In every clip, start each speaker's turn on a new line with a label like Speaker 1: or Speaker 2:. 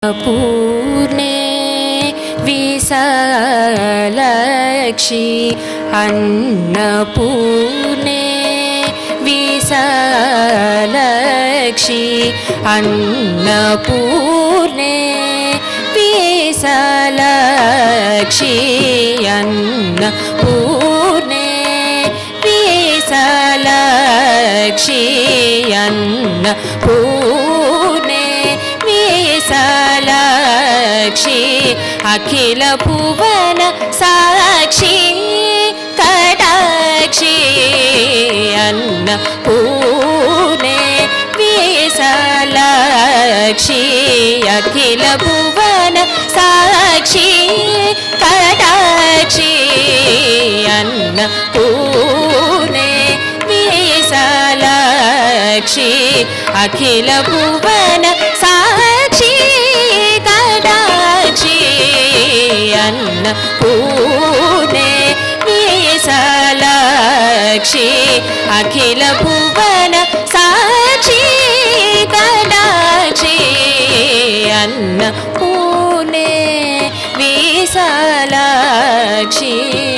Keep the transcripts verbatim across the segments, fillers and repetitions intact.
Speaker 1: पूर्णे विशालक्षी अन्नपूर्णे विशालक्षी अन्नपूर्णे विशालक्षी अन्नपूर्णे विशालक्षी अन्नपूर्णे विशालक्षी अखिल भुवन साक्षी कटाक्षी अन्नपूर्णे विशालक्षी अखिल भुवन साक्षी कटाक्षी अन्नपूर्णे विशालक्षी अखिल भुवन साक्षी कटाक्षी अन्नपूर्णे विशालक्षी अखिल भुवन साक्षी कटाक्षी अन्नपूर्णे विशालक्षी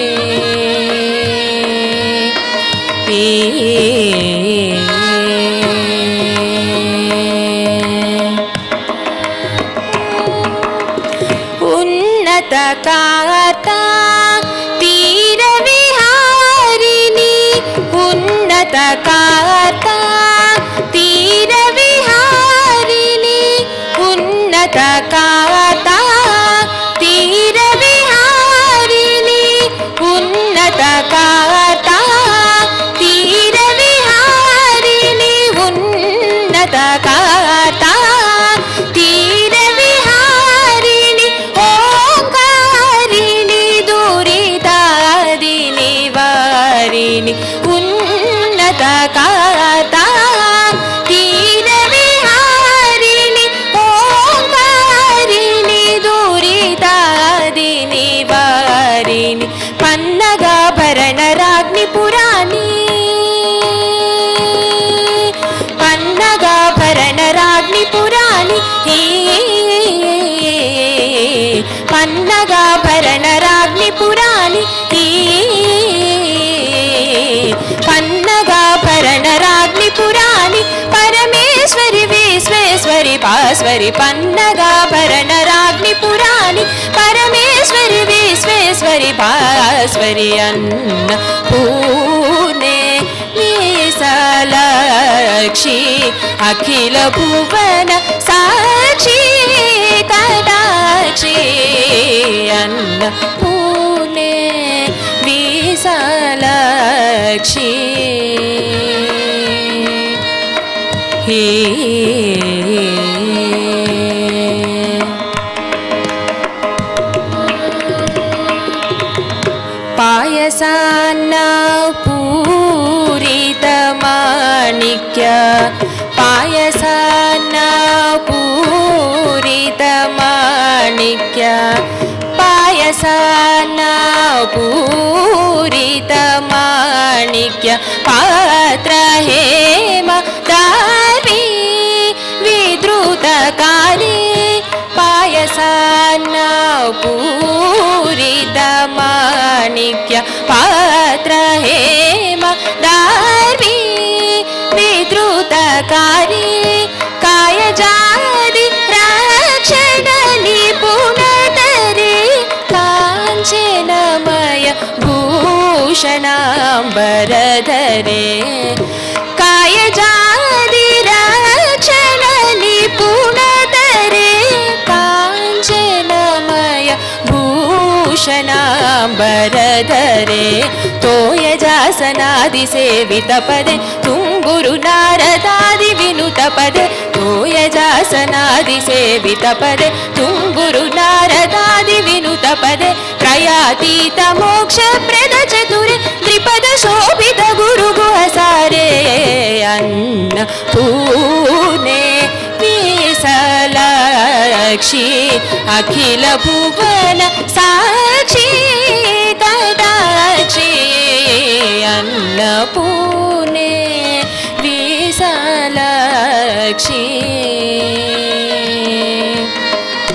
Speaker 1: उन्नत काता तीर विहारिणी उन्नत काता तीर विहारिणी उन्नत काता तीर विहारिणी उन्नत काता तीर विहारिणी उन्नत काता तीर विहारिणी ओंकारिणी दुरितादिनी वारिणी उन्नत काता तीर विहारिणी ओंकारिणी दुरितादिनी वारिणी पन्नगाभरण राज्ञि पुराणी पन्नगाभरण राज्ञि पुराणी पन्नगाभरण राज्ञि पुराणी पन्नगाभरण राज्ञि पुराणी परमेश्वरी विश्वेश्वरी भास्वरी पन्नगाभरण राज्ञि पुराणी परमेश्वरी विश्वेश्वरी भास्वरी अन्नपूर्णे विशालक्षी अखिल भुवन साक्षी कटाक्षी अन्नपूर्णे विशालक्षी हे पायसान्न पूरित माणिक्य पायसान्न पूरित माणिक्य पायसान्न पूरित माणिक्य पात्र हेम दारी विद्रुतकारी पायसान्न पूरित माणिक्य पात्र हेम दारी विद्रुतकारी कायजादि रक्षण निपुणतरे काञ्चनमय भूषणाम्बरधरे कायजादि रक्षण निपुणतरे काञ्चनमय भूषणाम्बरधरे तोयजासनादि सेवित पदे तुम्बुरु नारदादि विनुत पदे तोयजासनादि सेवित पदे तुम्बुरु नारदादि विनुत पदे त्रयातीत मोक्ष प्रद चतुरे त्रिपद शोभित गुरु गुहसारे अन्नपूर्णे विशालक्षी अखिल भुवन साक्षी कटाक्षी अन्नपूर्णे विशालक्षी